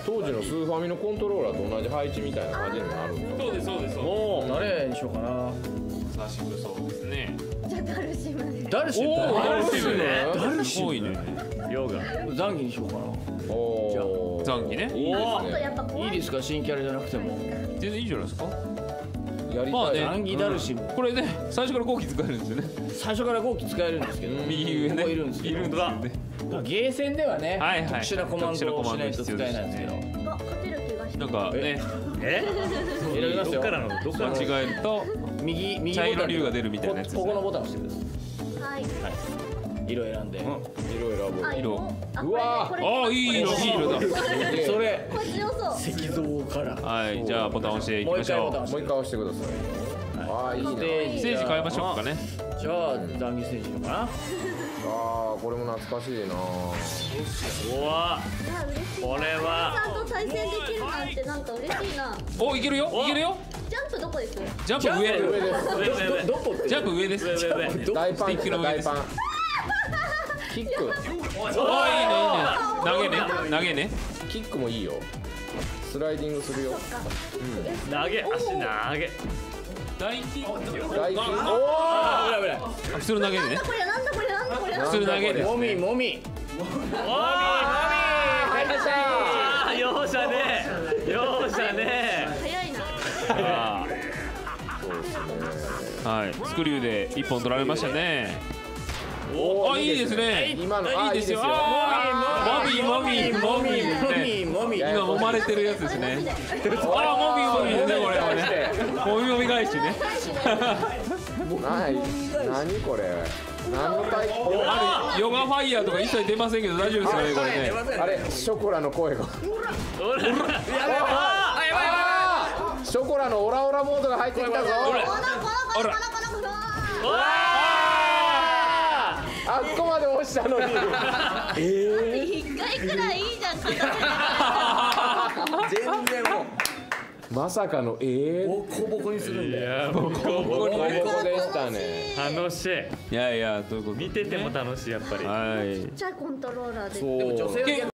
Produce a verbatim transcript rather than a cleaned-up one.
当時のスーファミのコントローラーと同じ配置みたいな感じになるんですよ。 そうですそうです。 もう誰にしようかな。 さしぶそうですね。 じゃあダルシムで。 ダルシム。 ダルシムね。 ダルシム。 すごいね。 ヨガ。ザンギにしようかな。 おー、 ザンギね。 いいですちょっとね。 やっぱ怖い。 いいですか、新キャラじゃなくても。 全然いいじゃないですか。 やりまあねたい。 ザンギダルシム。 これね、最初から後期使えるんですよね。 最初から号機使えるんですけど。 右上ね。 ここいるんですけど。 いるんだ。 ゲーセンではね、 はいはい特殊なコマンドをしないと使えないんですけど。 あ、勝てる気がして。 なんかね、 え選びますよ。 どっからのどっからの間違えると右右ボタン。 茶色竜が出るみたいなやつですねこここのボタンを押してくださはい。 い。色選んで。 色選ぶ。 あ、 色あうわこれこれああ、いい色、いい色だ。 それこれ強そう。 石像から。 はい、じゃあボタン押していきましょう。 もう一回ボタンもう一回押してください。ああ、いいな。 ステージステージ変えましょうかね。 じゃあザンギステージのかな。 ああ、これも懐かしいな。 うわいや嬉しい。 これはさんと対戦できるなんてなんか嬉しいな。 お、いけるよ、いけるよ。 ジャンプどこです？ ジャンプ上上。 です。 上上上どこって。 ジャンプ上です。 上上上大パンですか、大パン。キック、 おー、いいね、いいね。投げね、投げね。 キックもいいよ。スライディングするよ。 投げ足投げ大金。 大金。おあ、危ない危ない。 普通の投げね。 これなんだこれなんだこれ。 普通の投げですもみね。 もみ。 おーあー容赦ねえ容赦ね早いな。 あそうですね。 ーはい、スクリューで一本取られましたね。 おあ、いいですね。 今の、 いいですよ。 ああー、もみもみもみもみもみ。 今揉まれてるやつですね。あ、もみもみですね、これはね。もみもみ返しね。 ない。何これ。何の対抗。 あれ、ヨガファイヤーとか一切出ませんけど大丈夫ですかね、これね。 あれ、ショコラの声が。 えやばいあーショコラのオラオラモードが入ってきたぞ。 このこのこのこのこの。 あっこまで押したのに。 一回くらいいいじゃん。 全然もうまさかのええー。 ボコボコにするんいだよ。 やもうここボコにボコでしたね。 楽しいいやいや、どういうこと。 見てても楽しいやっぱりはい。 ちっちゃいコントローラーで。 そう。 でも女性だけ